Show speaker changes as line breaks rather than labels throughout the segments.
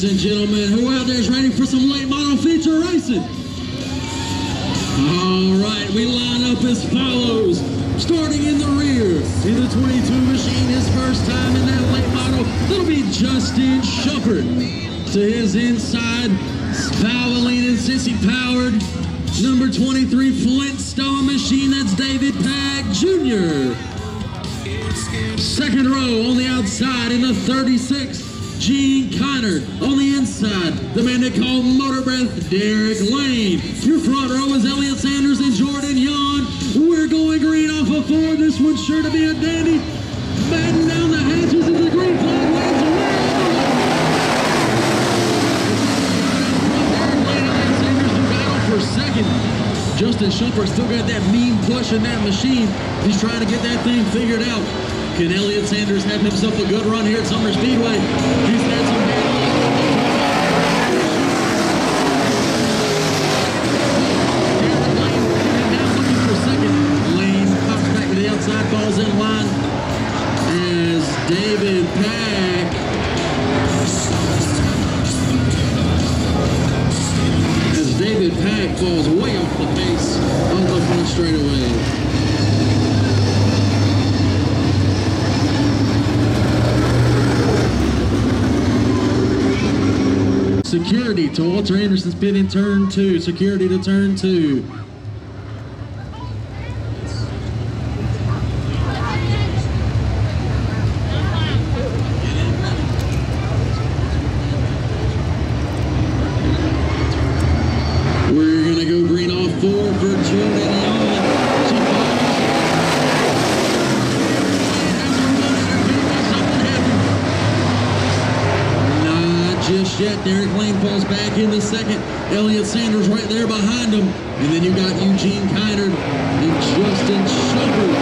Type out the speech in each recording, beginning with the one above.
Ladies and gentlemen, who out there is ready for some late model feature racing? All right, we line up as follows. Starting in the rear, in the 22 machine, his first time in that late model, it'll be Justin Shepard. To his inside, Valvoline and Sissy powered, number 23 Flintstone machine, that's David Pack Jr. Second row on the outside in the 36, Gene Kiner. On the inside, the man they call Motor Breath, Derek Lane. Your front row is Elliott Sanders and Jordan Yawn. We're going green off of 4. This one's sure to be a dandy. Batten down the hatches as the green flag waves away. Derek Lane and Elliott Sanders do battle for second. Justin Shumpert still got that mean push in that machine. He's trying to get that thing figured out. Can Elliott Sanders have himself a good run here at Sumter Speedway? He's had some bad luck. Derek Lane coming down looking for second. Lane pops back to the outside, falls in line as David Pack. As David Pack falls way off the pace on the front straightaway. Security to Walter Anderson's pit in turn 2. Security to turn 2. We're going to go green off 4 for Jordan Yawn. Just yet, Derek Lane falls back into second. Elliott Sanders right there behind him. And then you got Eugene Kiner and Justin Shepard.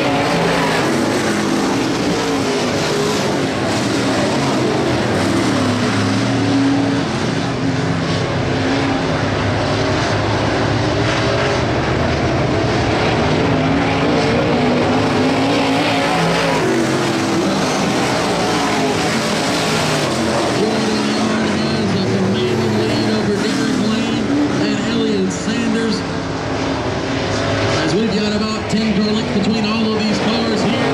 We've got about 10 car length between all of these cars here.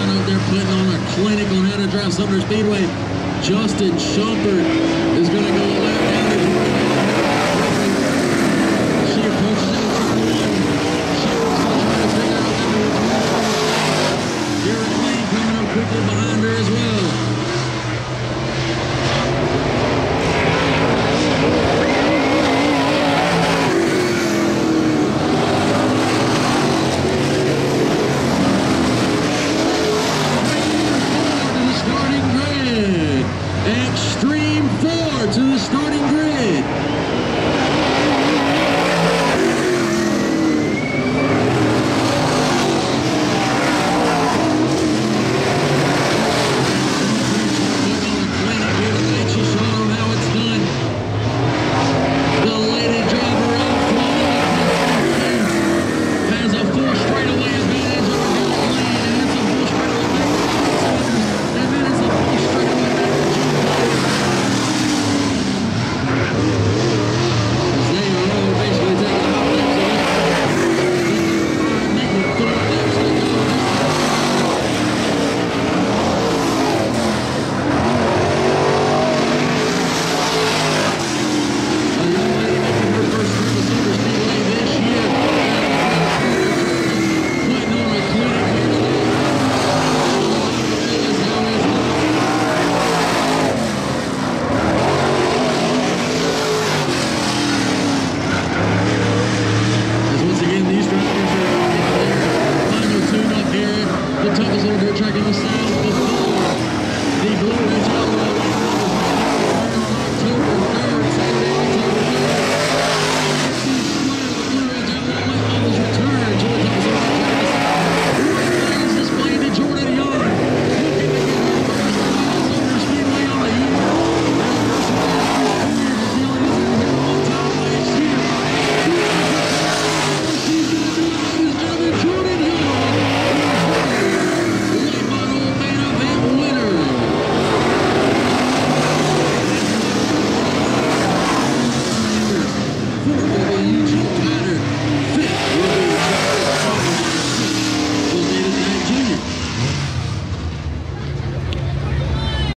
Clinic on how to drive Sumter Speedway. Justin Shumpert is going to go